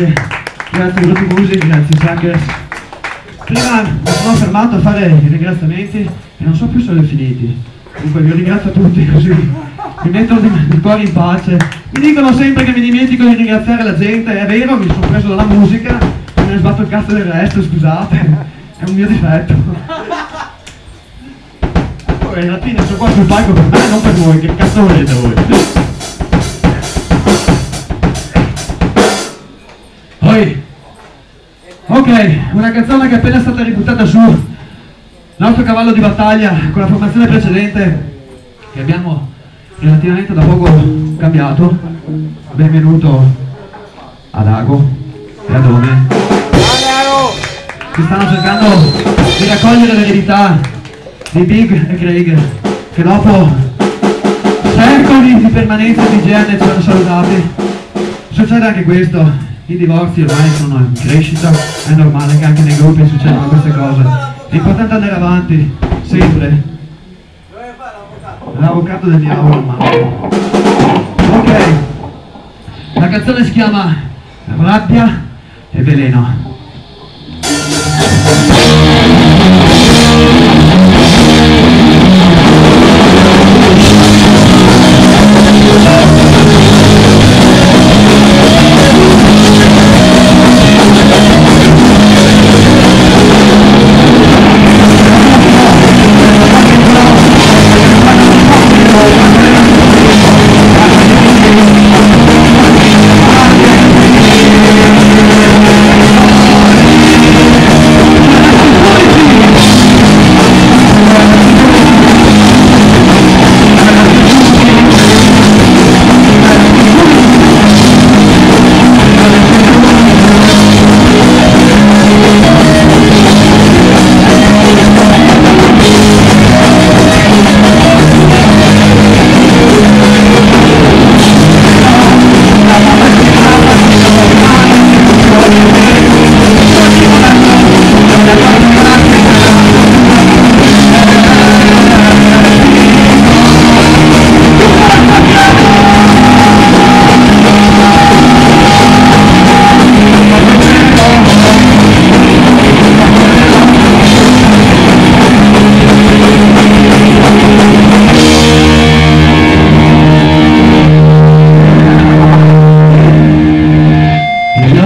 grazie ai gruppi music, grazie Suckers. Prima mi sono fermato a fare i ringraziamenti e non so più se sono finiti. Comunque vi ringrazio a tutti, così mi metto il cuore in pace. Mi dicono sempre che mi dimentico di ringraziare la gente, è vero, mi sono preso dalla musica, me ne sbatto il cazzo del resto, scusate, è un mio difetto. Poi alla fine sono qua sul palco per me, non per voi, che cazzo volete voi? Poi, ok, una canzone che è appena stata ributtata su, il nostro cavallo di battaglia con la formazione precedente che abbiamo relativamente da poco cambiato. Benvenuto ad Ago e ad Ome, che stanno cercando di raccogliere l'eredità di Big e Craig, che dopo secoli di permanenza di GN ci hanno salutati. Succede anche questo, i divorzi ormai sono in crescita, è normale che anche nei gruppi succedano queste cose. È importante andare avanti, sempre. L'avvocato del diavolo, ma... Ok, la canzone si chiama Rabbia e Veleno.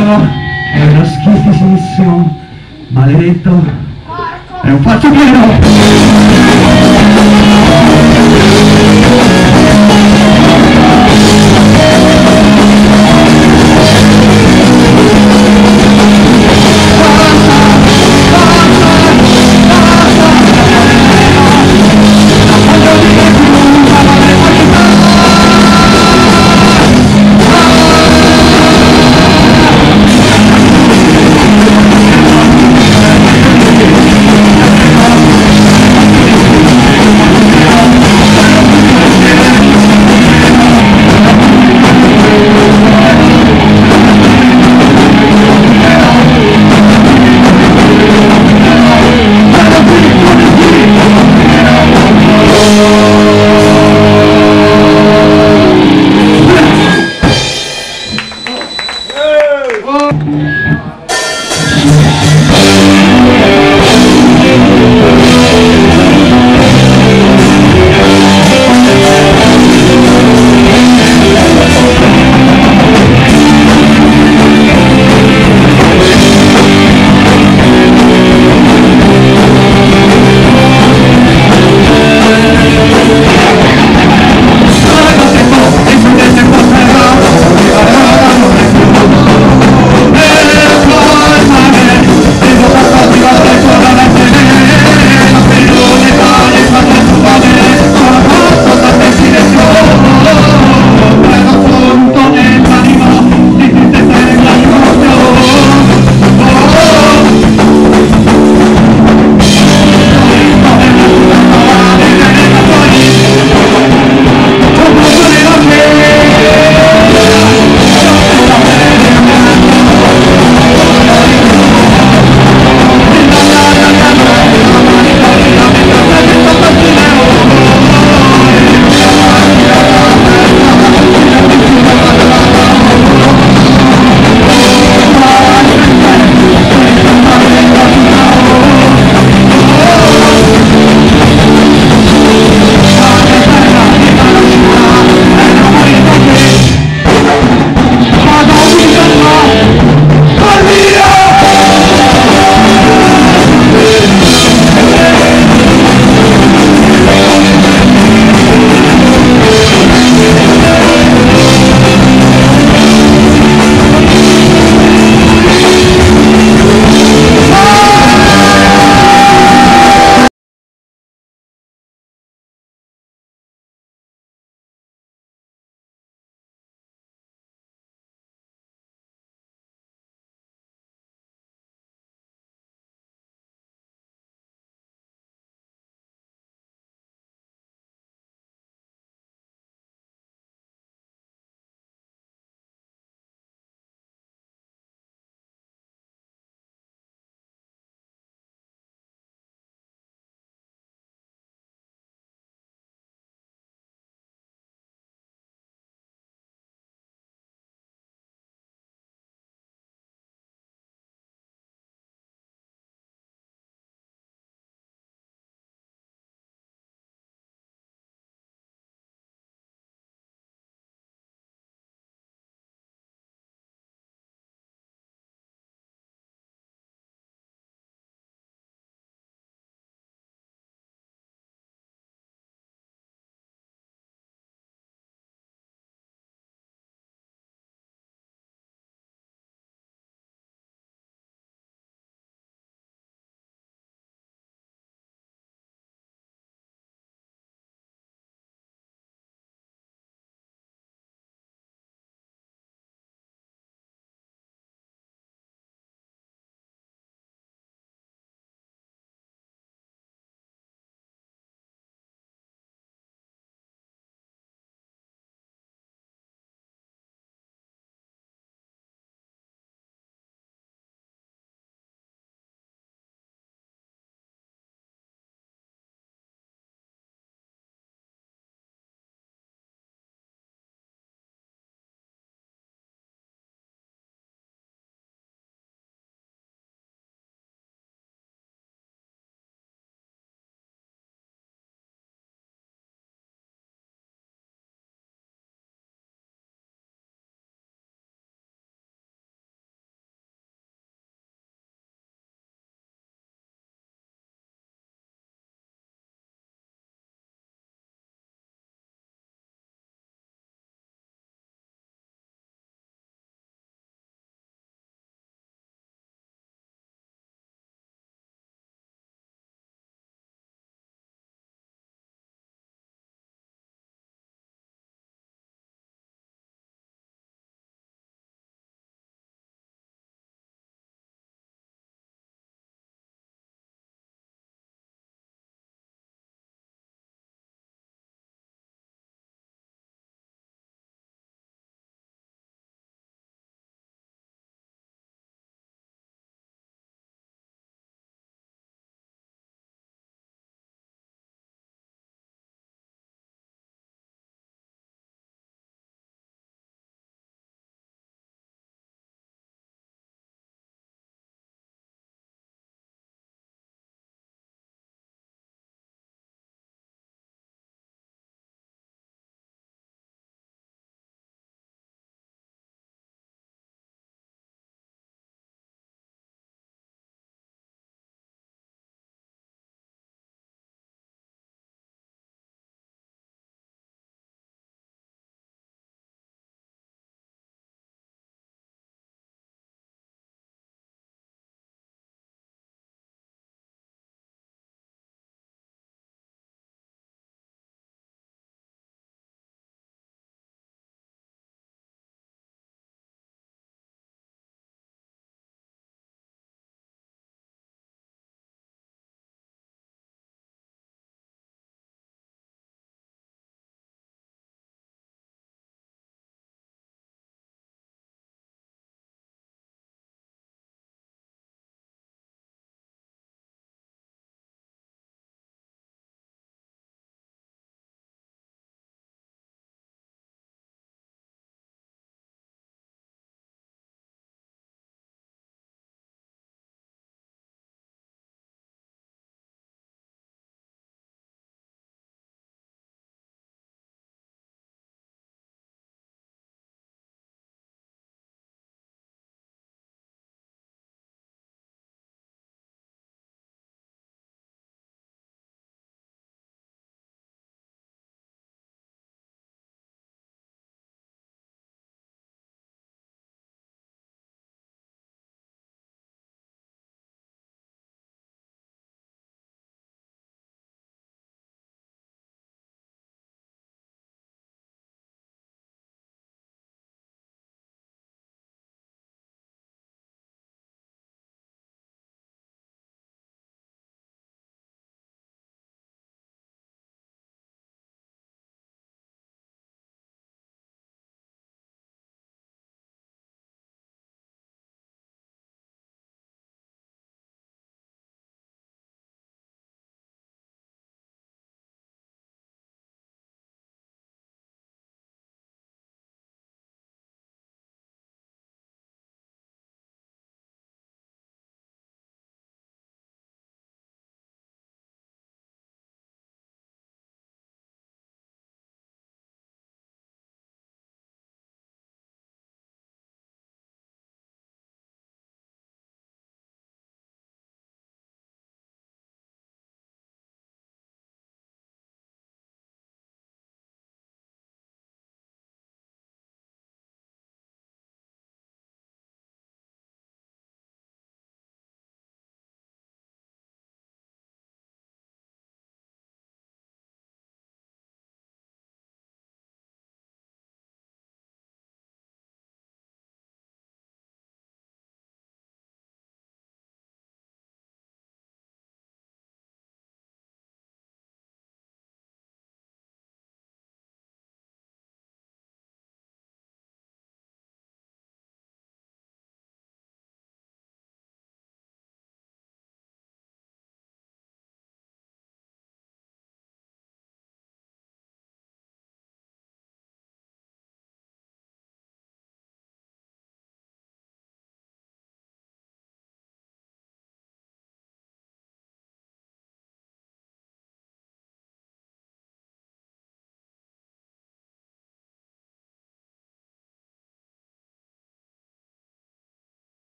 Maledetto, è un faccio pieno!